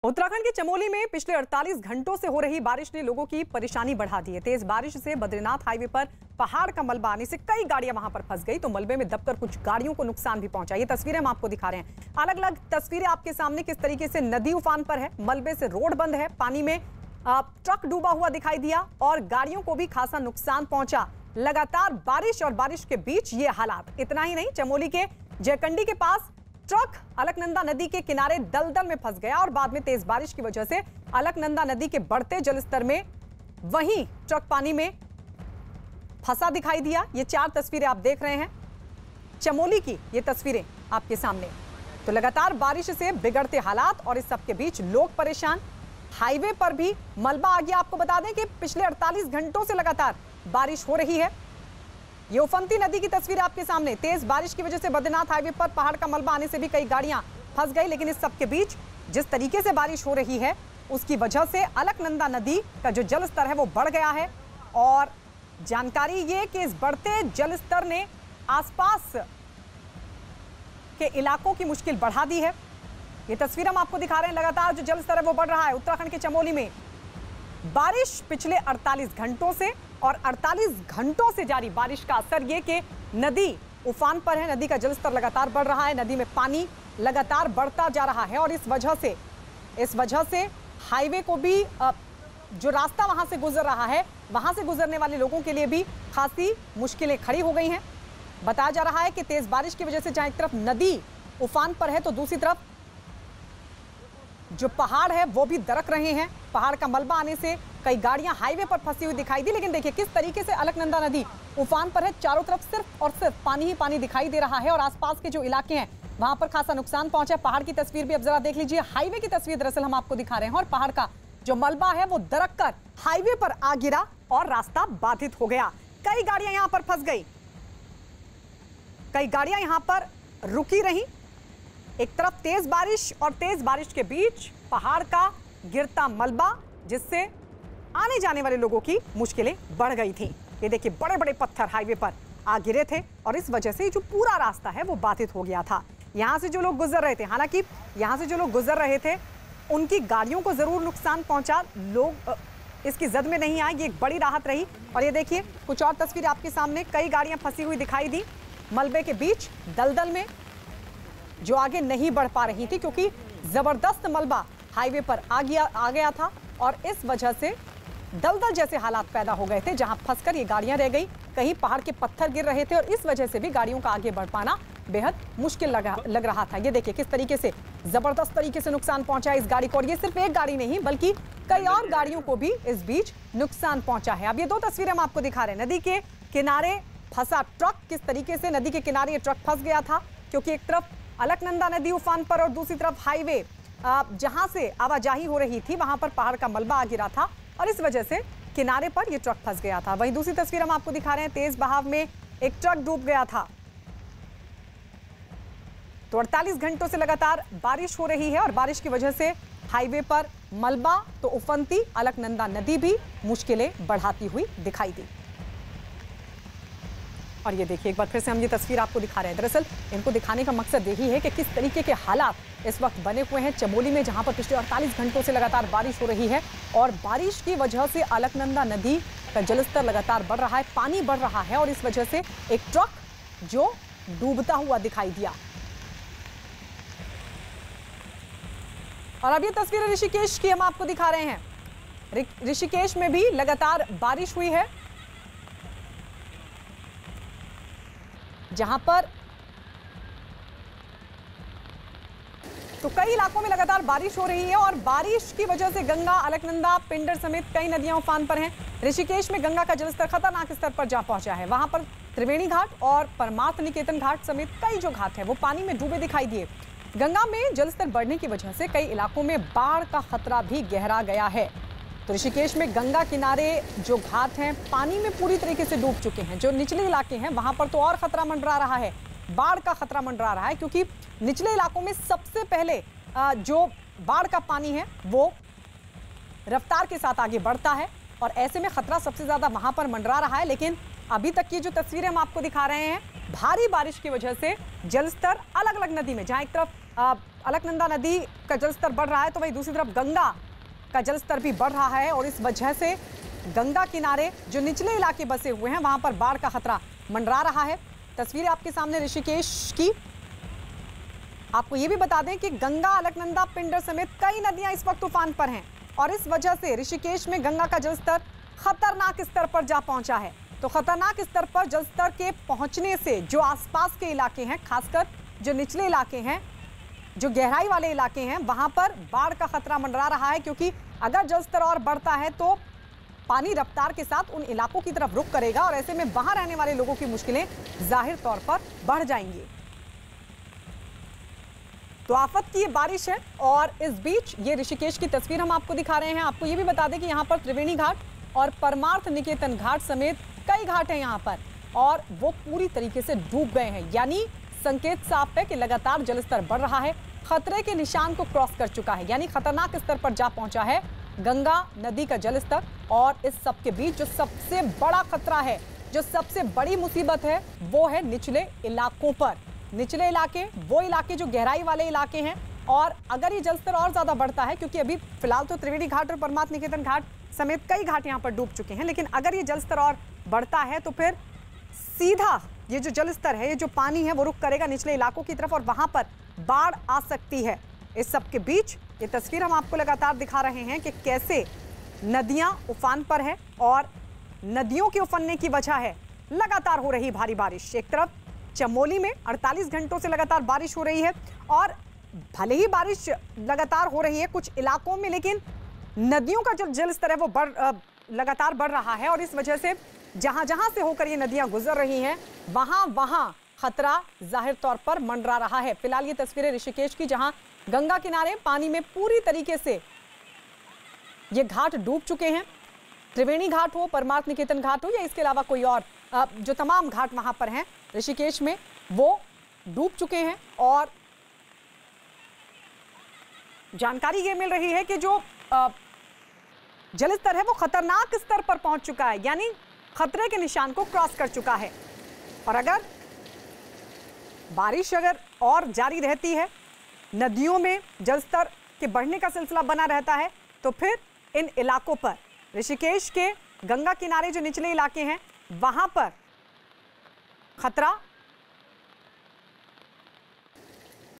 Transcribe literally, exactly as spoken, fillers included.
उत्तराखंड के चमोली में पिछले अड़तालीस घंटों से हो रही बारिश ने लोगों की परेशानी बढ़ा दी है। तेज बारिश से बद्रीनाथ हाईवे पर पहाड़ का मलबा आने से कई गाड़ियां वहां पर फंस गई, तो मलबे में दबकर कुछ गाड़ियों को नुकसान भी पहुंचा। ये तस्वीरें हम आपको दिखा रहे हैं, अलग अलग तस्वीरें आपके सामने। किस तरीके से नदी उफान पर है, मलबे से रोड बंद है, पानी में ट्रक डूबा हुआ दिखाई दिया और गाड़ियों को भी खासा नुकसान पहुंचा। लगातार बारिश और बारिश के बीच ये हालात। इतना ही नहीं, चमोली के जयकंडी के पास ट्रक अलकनंदा नदी के किनारे दलदल में फंस गया और बाद में तेज बारिश की वजह से अलकनंदा नदी के बढ़ते जलस्तर में वहीं ट्रक पानी में फंसा दिखाई दिया। ये चार तस्वीरें आप देख रहे हैं, चमोली की ये तस्वीरें आपके सामने। तो लगातार बारिश से बिगड़ते हालात और इस सब के बीच लोग परेशान। हाईवे पर भी मलबा आ गया। आपको बता दें कि पिछले अड़तालीस घंटों से लगातार बारिश हो रही है। ये उफनती नदी की तस्वीर आपके सामने। तेज बारिश की वजह से बद्रीनाथ हाईवे पर पहाड़ का मलबा आने से भी कई गाड़ियां फंस गई, लेकिन इस सब के बीच जिस तरीके से बारिश हो रही है उसकी वजह से अलकनंदा नदी का जो जल स्तर है वो बढ़ गया है। और जानकारी ये कि इस बढ़ते जल स्तर ने आसपास के इलाकों की मुश्किल बढ़ा दी है। ये तस्वीर हम आपको दिखा रहे हैं। लगातार जो जल स्तर है वो बढ़ रहा है उत्तराखंड के चमोली में। बारिश पिछले अड़तालीस घंटों से और अड़तालीस घंटों से जारी बारिश का असर ये कि नदी उफान पर है, नदी का जलस्तर लगातार बढ़ रहा है, नदी में पानी लगातार बढ़ता जा रहा है और इस वजह से इस वजह से हाईवे को भी जो रास्ता वहां से गुजर रहा है, वहां से गुजरने वाले लोगों के लिए भी खासी मुश्किलें खड़ी हो गई हैं। बताया जा रहा है कि तेज बारिश की वजह से जहां एक तरफ नदी उफान पर है तो दूसरी तरफ जो पहाड़ है वो भी दरक रहे हैं। पहाड़ का मलबा आने से कई गाड़ियां हाईवे पर फंसी हुई दिखाई दी, लेकिन देखिए किस तरीके से अलकनंदा नदी उफान पर है। चारों तरफ सिर्फ और सिर्फ पानी ही पानी दिखाई दे रहा है और आसपास के जो इलाके हैं वहां पर खासा नुकसान पहुंचा। पहाड़ की तस्वीर भी अब जरा देख लीजिए। हाईवे की तस्वीर दरअसल हम आपको दिखा रहे हैं और पहाड़ का जो मलबा है वो दरक कर हाईवे पर आ गिरा और रास्ता बाधित हो गया। कई गाड़ियां यहां पर फंस गई, कई गाड़ियां यहां पर रुकी रही। एक तरफ तेज बारिश और तेज बारिश के बीच पहाड़ का गिरता मलबा, जिससे आने जाने वाले लोगों की मुश्किलें बढ़ गई थी। ये देखिए बड़े बड़े पत्थर हाईवे पर आ गिरे थे और इस वजह से जो पूरा रास्ता है वो बाधित हो गया था। यहाँ से जो लोग गुजर रहे थे, हालांकि यहाँ से जो लोग गुजर रहे थे उनकी गाड़ियों को जरूर नुकसान पहुंचा, लोग इसकी जद में नहीं आए, ये एक बड़ी राहत रही। और ये देखिए कुछ और तस्वीर आपके सामने। कई गाड़ियां फंसी हुई दिखाई दी मलबे के बीच दलदल में, जो आगे नहीं बढ़ पा रही थी क्योंकि जबरदस्त मलबा हाईवे पर आ गया आ गया था और इस वजह से दलदल जैसे हालात पैदा हो गए थे जहां फंसकर ये गाड़ियां रह गई। कहीं पहाड़ के पत्थर गिर रहे थे और इस वजह से भी गाड़ियों का आगे बढ़ पाना बेहद मुश्किल लगा लग रहा था। ये देखिए किस तरीके से जबरदस्त तरीके से नुकसान पहुंचा इस गाड़ी को, और ये सिर्फ एक गाड़ी नहीं बल्कि कई और गाड़ियों को भी इस बीच नुकसान पहुंचा है। अब ये दो तस्वीरें हम आपको दिखा रहे हैं। नदी के किनारे फंसा ट्रक, किस तरीके से नदी के किनारे ये ट्रक फंस गया था क्योंकि एक तरफ अलकनंदा नदी उफान पर और दूसरी तरफ हाईवे जहां से आवाजाही हो रही थी वहां पर पहाड़ का मलबा आ गिरा था और इस वजह से किनारे पर यह ट्रक फंस गया था। वहीं दूसरी तस्वीर हम आपको दिखा रहे हैं, तेज बहाव में एक ट्रक डूब गया था। तो अड़तालीस घंटों से लगातार बारिश हो रही है और बारिश की वजह से हाईवे पर मलबा तो उफनती अलकनंदा नदी भी मुश्किलें बढ़ाती हुई दिखाई दी। और ये देखिए एक बार फिर से हम ये तस्वीर आपको दिखा रहे हैं। दरअसल इनको दिखाने का मकसद यही है कि किस तरीके के हालात इस वक्त बने हुए हैं चमोली में, जहां पर पिछले अड़तालीस घंटों से लगातार बारिश हो रही है और बारिश की वजह से अलकनंदा नदी का जलस्तर लगातार बढ़ रहा है, पानी बढ़ रहा है और इस वजह से एक ट्रक जो डूबता हुआ दिखाई दिया। और अब ये तस्वीरें ऋषिकेश की हम आपको दिखा रहे हैं। ऋषिकेश में भी लगातार बारिश हुई है, जहां पर तो कई इलाकों में लगातार बारिश हो रही है और बारिश की वजह से गंगा, अलकनंदा, पिंडर समेत कई नदियां उफान पर हैं। ऋषिकेश में गंगा का जलस्तर खतरनाक स्तर पर जा पहुंचा है। वहां पर त्रिवेणी घाट और परमार्थ निकेतन घाट समेत कई जो घाट है वो पानी में डूबे दिखाई दिए। गंगा में जलस्तर बढ़ने की वजह से कई इलाकों में बाढ़ का खतरा भी गहरा गया है। तो ऋषिकेश में गंगा किनारे जो घाट हैं पानी में पूरी तरीके से डूब चुके हैं। जो निचले इलाके हैं वहां पर तो और खतरा मंडरा रहा है, बाढ़ का खतरा मंडरा रहा है क्योंकि निचले इलाकों में सबसे पहले जो बाढ़ का पानी है वो रफ्तार के साथ आगे बढ़ता है और ऐसे में खतरा सबसे ज्यादा वहां पर मंडरा रहा है। लेकिन अभी तक की जो तस्वीरें हम आपको दिखा रहे हैं भारी बारिश की वजह से जलस्तर अलग अलग नदी में, जहां एक तरफ अलकनंदा नदी का जलस्तर बढ़ रहा है तो वहीं दूसरी तरफ गंगा का जलस्तर भी बढ़ रहा है। और इस वजह से गंगा किनारे जो निचले इलाके बसे हुए हैं वहां पर बाढ़ का खतरा मंडरा रहा है। तस्वीरें आपके सामने ऋषिकेश की। आपको यह भी बता दें कि गंगा, अलकनंदा, पिंडर समेत कई नदियां इस वक्त तूफान पर हैं और इस वजह से ऋषिकेश में गंगा का जलस्तर खतरनाक स्तर पर जा पहुंचा है। तो खतरनाक स्तर पर जलस्तर के पहुंचने से जो आसपास के इलाके हैं, खासकर जो निचले इलाके हैं, जो गहराई वाले इलाके हैं, वहां पर बाढ़ का खतरा मंडरा रहा है। क्योंकि अगर जलस्तर और बढ़ता है तो पानी रफ्तार के साथ उन इलाकों की तरफ रुख करेगा और ऐसे में वहां रहने वाले लोगों की मुश्किलें जाहिर तौर पर बढ़ जाएंगी। तो आफत की ये बारिश है और इस बीच ये ऋषिकेश की तस्वीर हम आपको दिखा रहे हैं। आपको ये भी बता दें कि यहाँ पर त्रिवेणी घाट और परमार्थ निकेतन घाट समेत कई घाट हैं यहाँ पर और वो पूरी तरीके से डूब गए हैं। यानी संकेत साफ है कि लगातार जलस्तर बढ़ रहा है, खतरे के निशान को क्रॉस कर चुका है, यानी खतरनाक स्तर पर जा पहुंचा है गंगा नदी का जलस्तर। और इस सब के बीच जो सबसे बड़ा खतरा है, जो सबसे बड़ी मुसीबत है, वो है निचले इलाकों पर। निचले इलाके वो इलाके जो गहराई वाले इलाके हैं और अगर ये जलस्तर और ज्यादा बढ़ता है, क्योंकि अभी फिलहाल तो त्रिवेणी घाट और परमार्थ निकेतन घाट समेत कई घाट यहाँ पर डूब चुके हैं, लेकिन अगर ये जलस्तर और बढ़ता है तो फिर सीधा ये जो जलस्तर है, ये जो पानी है, वो रुख करेगा निचले इलाकों की तरफ और वहां पर बाढ़ आ सकती है। इस सब के बीच ये तस्वीर हम आपको लगातार दिखा रहे हैं कि कैसे नदियां उफान पर है और नदियों के उफनने की वजह है लगातार हो रही भारी बारिश। एक तरफ चमोली में अड़तालीस घंटों से लगातार बारिश हो रही है और भले ही बारिश लगातार हो रही है कुछ इलाकों में, लेकिन नदियों का जो जलस्तर है वो बढ़ लगातार बढ़ रहा है और इस वजह से जहां जहां से होकर ये नदियां गुजर रही हैं वहां वहां खतरा जाहिर तौर पर मंडरा रहा है। फिलहाल ये तस्वीरें ऋषिकेश की, जहां गंगा किनारे पानी में पूरी तरीके से ये घाट डूब चुके हैं। त्रिवेणी घाट हो, परमार्थ निकेतन घाट हो या इसके अलावा कोई और जो तमाम घाट वहां पर हैं ऋषिकेश में, वो डूब चुके हैं। और जानकारी ये मिल रही है कि जो जलस्तर है वो खतरनाक स्तर पर पहुंच चुका है, यानी खतरे के निशान को क्रॉस कर चुका है। और अगर बारिश अगर और जारी रहती है, नदियों में जलस्तर के बढ़ने का सिलसिला बना रहता है, तो फिर इन इलाकों पर, ऋषिकेश के गंगा किनारे जो निचले इलाके हैं, वहां पर खतरा